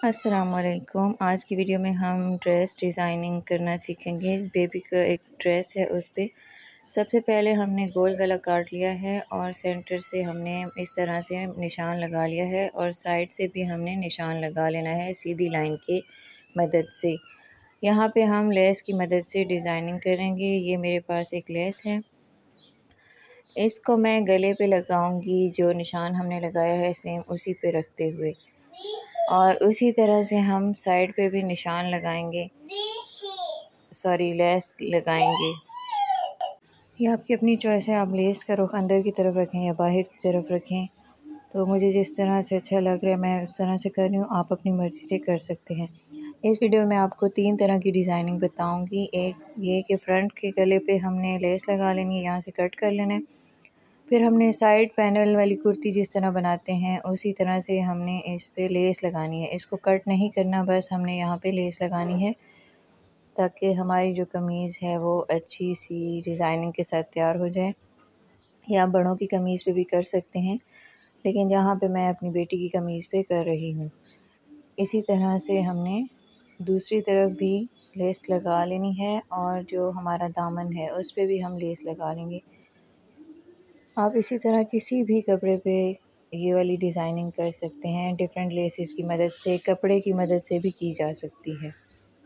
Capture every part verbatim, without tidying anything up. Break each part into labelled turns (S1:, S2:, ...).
S1: अस्सलामुअलैकुम। आज की वीडियो में हम ड्रेस डिज़ाइनिंग करना सीखेंगे। बेबी का एक ड्रेस है, उस पे सबसे पहले हमने गोल गला काट लिया है और सेंटर से हमने इस तरह से निशान लगा लिया है और साइड से भी हमने निशान लगा लेना है सीधी लाइन की मदद से। यहाँ पे हम लेस की मदद से डिज़ाइनिंग करेंगे। ये मेरे पास एक लेस है, इसको मैं गले पे लगाऊंगी। जो निशान हमने लगाया है सेम उसी पे रखते हुए, और उसी तरह से हम साइड पे भी निशान लगाएंगे, सॉरी लेस लगाएंगे। ये आपकी अपनी चॉइस है, आप लेस का रुख अंदर की तरफ रखें या बाहर की तरफ रखें। तो मुझे जिस तरह से अच्छा लग रहा है मैं उस तरह से कर रही हूँ, आप अपनी मर्ज़ी से कर सकते हैं। इस वीडियो में आपको तीन तरह की डिज़ाइनिंग बताऊँगी। एक ये कि फ़्रंट के गले पे हमने लेस लगा लेनी है, यहाँ से कट कर लेना है। फिर हमने साइड पैनल वाली कुर्ती जिस तरह बनाते हैं उसी तरह से हमने इस पे लेस लगानी है। इसको कट नहीं करना, बस हमने यहाँ पे लेस लगानी है ताकि हमारी जो कमीज़ है वो अच्छी सी डिज़ाइनिंग के साथ तैयार हो जाए। या आप बड़ों की कमीज़ पे भी कर सकते हैं, लेकिन यहाँ पे मैं अपनी बेटी की कमीज़ पे कर रही हूँ। इसी तरह से हमने दूसरी तरफ भी लेस लगा लेनी है और जो हमारा दामन है उस पे भी हम लेस लगा लेंगे। आप इसी तरह किसी भी कपड़े पे ये वाली डिज़ाइनिंग कर सकते हैं। डिफरेंट लेसेस की मदद से, कपड़े की मदद से भी की जा सकती है।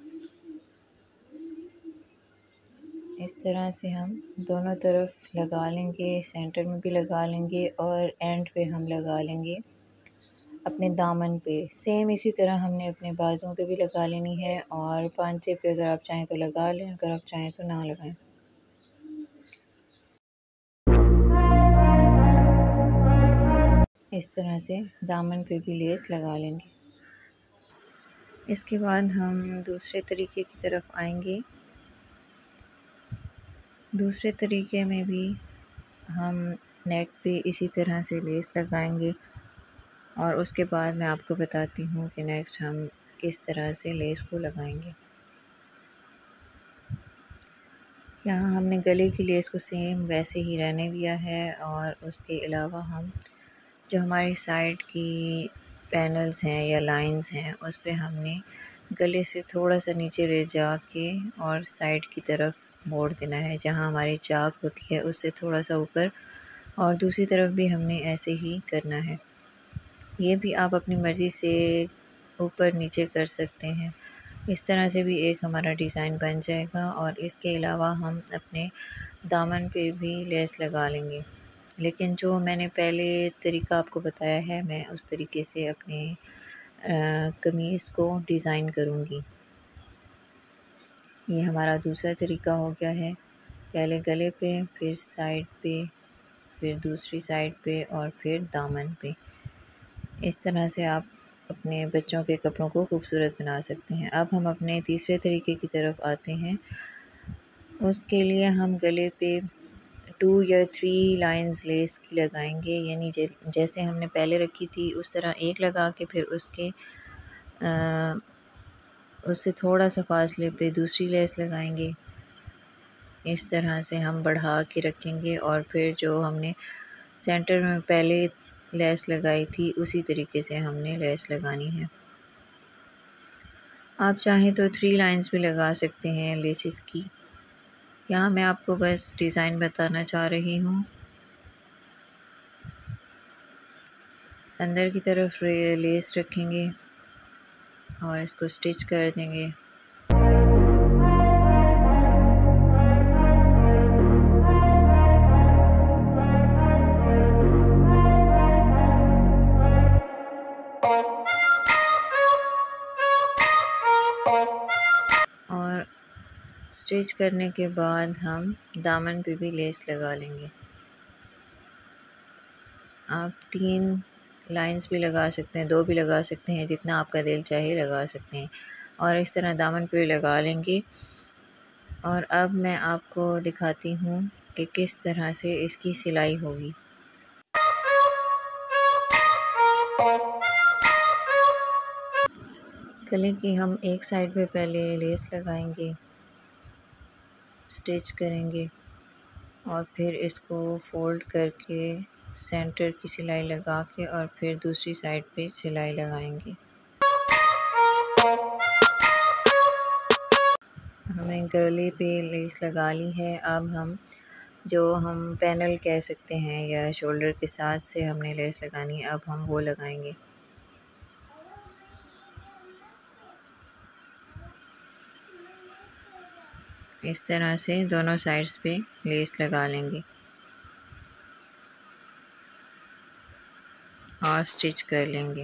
S1: इस तरह से हम दोनों तरफ लगा लेंगे, सेंटर में भी लगा लेंगे और एंड पे हम लगा लेंगे अपने दामन पे। सेम इसी तरह हमने अपने बाजुओं पे भी लगा लेनी है और पांचे पे अगर आप चाहें तो लगा लें, अगर आप चाहें तो ना लगाएं। इस तरह से दामन पे भी लेस लगा लेंगे। इसके बाद हम दूसरे तरीके की तरफ आएंगे। दूसरे तरीके में भी हम नेक पे इसी तरह से लेस लगाएंगे और उसके बाद मैं आपको बताती हूँ कि नेक्स्ट हम किस तरह से लेस को लगाएंगे। यहाँ हमने गले की लेस को सेम वैसे ही रहने दिया है और उसके अलावा हम जो हमारी साइड की पैनल्स हैं या लाइंस हैं उस पे हमने गले से थोड़ा सा नीचे ले जा के और साइड की तरफ मोड़ देना है। जहाँ हमारी चाक होती है उससे थोड़ा सा ऊपर, और दूसरी तरफ भी हमने ऐसे ही करना है। ये भी आप अपनी मर्ज़ी से ऊपर नीचे कर सकते हैं। इस तरह से भी एक हमारा डिज़ाइन बन जाएगा और इसके अलावा हम अपने दामन पे भी लेस लगा लेंगे। लेकिन जो मैंने पहले तरीका आपको बताया है, मैं उस तरीके से अपने कमीज़ को डिज़ाइन करूँगी। ये हमारा दूसरा तरीका हो गया है। पहले गले पे, फिर साइड पे, फिर दूसरी साइड पे और फिर दामन पे। इस तरह से आप अपने बच्चों के कपड़ों को खूबसूरत बना सकते हैं। अब हम अपने तीसरे तरीके की तरफ आते हैं। उसके लिए हम गले पे टू या थ्री लाइंस लेस की लगाएंगे, यानी जैसे हमने पहले रखी थी उस तरह एक लगा के फिर उसके आ, उससे थोड़ा सा फासले पे दूसरी लेस लगाएंगे। इस तरह से हम बढ़ा के रखेंगे और फिर जो हमने सेंटर में पहले लेस लगाई थी उसी तरीके से हमने लेस लगानी है। आप चाहें तो थ्री लाइंस भी लगा सकते हैं लेसेस की। यहाँ मैं आपको बस डिज़ाइन बताना चाह रही हूँ। अंदर की तरफ लेस रखेंगे और इसको स्टिच कर देंगे। और स्टिच करने के बाद हम दामन पे भी लेस लगा लेंगे। आप तीन लाइंस भी लगा सकते हैं, दो भी लगा सकते हैं, जितना आपका दिल चाहे लगा सकते हैं। और इस तरह दामन पे लगा लेंगे। और अब मैं आपको दिखाती हूँ कि किस तरह से इसकी सिलाई होगी। गले की हम एक साइड पे पहले लेस लगाएंगे, स्टिच करेंगे और फिर इसको फोल्ड करके सेंटर की सिलाई लगा के और फिर दूसरी साइड पे सिलाई लगाएंगे। हमने गले पे लेस लगा ली है। अब हम जो हम पैनल कह सकते हैं या शोल्डर के साथ से हमने लेस लगानी है, अब हम वो लगाएंगे। इस तरह से दोनों साइड्स पे लेस लगा लेंगे और स्टिच कर लेंगे।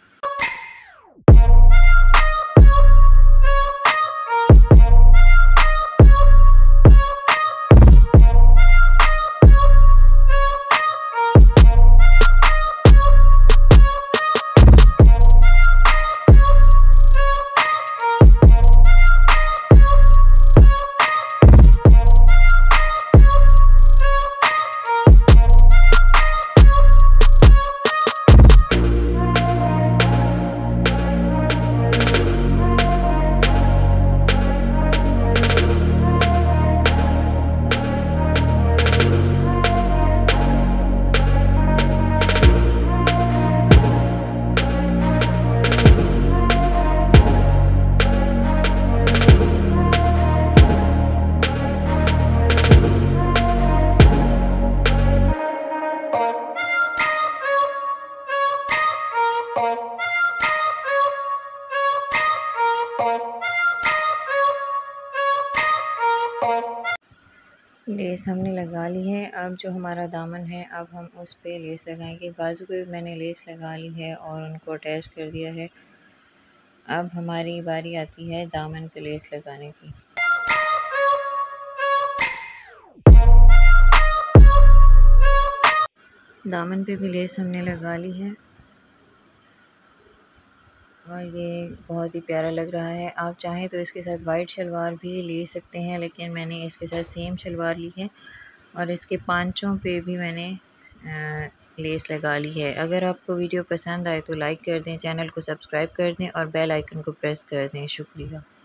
S1: लेस हमने लगा ली है। अब जो हमारा दामन है, अब हम उस पे लेस लगाएंगे। बाजू पे मैंने लेस लगा ली है और उनको अटैच कर दिया है। अब हमारी बारी आती है दामन पे लेस लगाने की। दामन पे भी लेस हमने लगा ली है और ये बहुत ही प्यारा लग रहा है। आप चाहें तो इसके साथ वाइट शलवार भी ले सकते हैं, लेकिन मैंने इसके साथ सेम शलवार ली है और इसके पांचों पे भी मैंने लेस लगा ली है। अगर आपको वीडियो पसंद आए तो लाइक कर दें, चैनल को सब्सक्राइब कर दें और बेल आइकन को प्रेस कर दें। शुक्रिया।